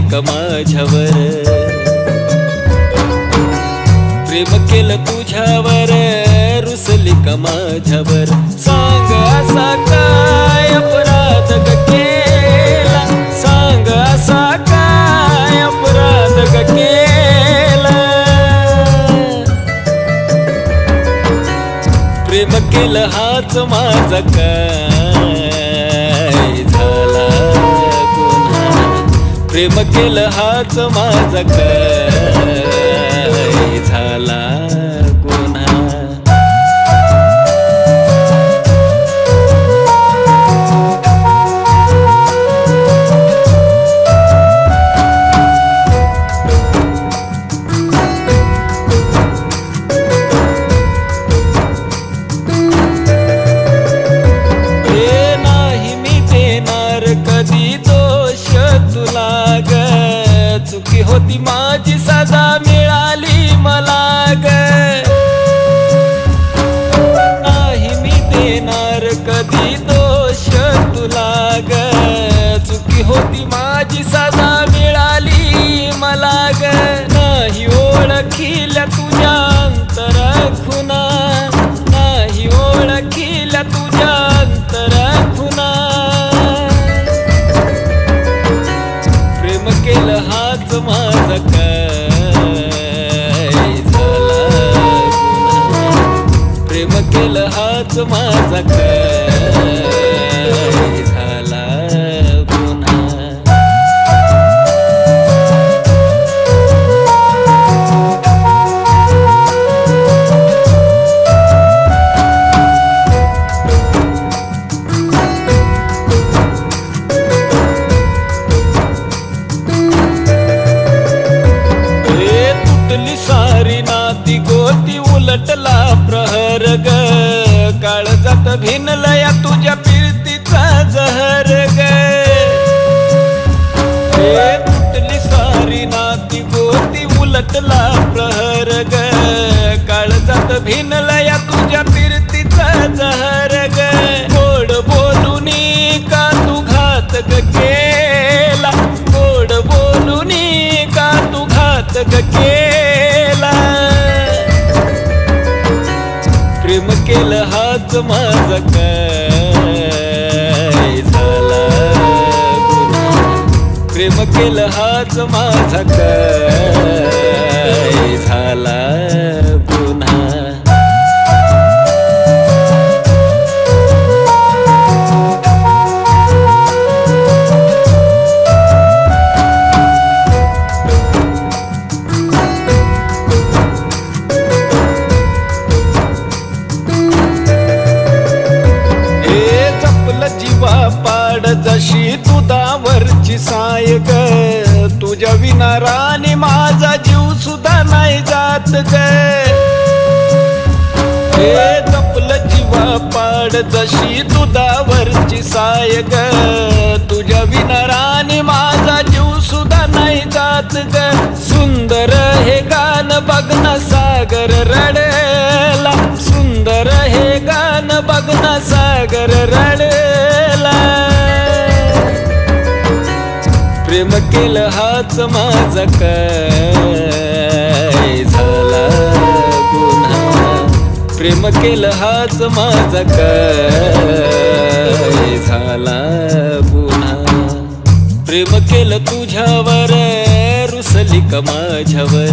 का माझ्यावर, प्रेम केलं तुझ्यावर, रुसली का माझ्यावर. सांग असा काय अपराध ग केला, सांग असा काय अपराध ग केला. प्रेम केलं हाच माझा काय झाला गुन्हा, प्रेम केलं हाच माझा काय झाला गुन्हा. कधी दोष तुला ग, चुकी होती माझी सजा मिळाली मला ग. नाही मी देणार कधी दोष तुला ग, चुकी होती माझी सजा मिळाली मला ग. नाही ओळखील्या तुझ्या अंतर खुना, नाही ओळखील्या तुझ्या अंतर खुना. केलं हाच माझा काय झाला गुन्हा, प्रेम केलं हाच माझा काय झाला गुन्हा. सारी नाती गोती उलटला प्रहर ग, काळजात भिनलया तुझ्या पिरतीचा जहर ग. तुटली सारी नाती गोती उलटला प्रहर ग, काळजात भिनलया तुझ्या पिरतीचा जहर ग. गोड बोलूनी का तू घात ग केला, गोड बोलूनी का तू घात ग केला. प्रेम केलं हाच माझा काय झाला गुन्हा, प्रेम केलं हाच माझा काय झाला गुन्हा. जीवा पाड जशी दुधावरची साय ग, तुझ्या विना राणी माझा जीव सुद्धा नाही जात ग. जपलं जीवा पाड जशी दुधावरची साय ग, तुझ्या विना राणी माझा जीव सुद्धा नाही जात ग. सुंदर हे गान बघना सागर रडला, सुंदर हे गान बघना सागर रडला. प्रेम केलं हाच माझा काय झाला गुन्हा, प्रेम केलं हाच माझा काय झाला गुन्हा. प्रेम केलं तुझ्यावर, रुसली का माझ्यावर,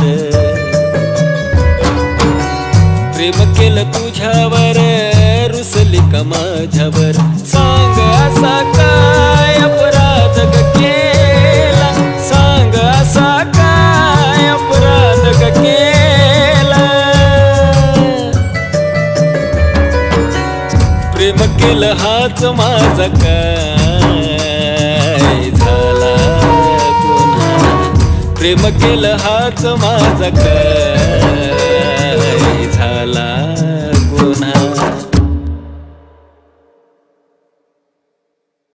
प्रेम केलं तुझ्यावर, रुसली का माझ्यावर. सांग असा काय अपराध ग केला, सांग असा काय अपराध ग केला. प्रेम केलं हाच माझा काय झाला गुन्हा, प्रेम केलं हाच माझा काय झाला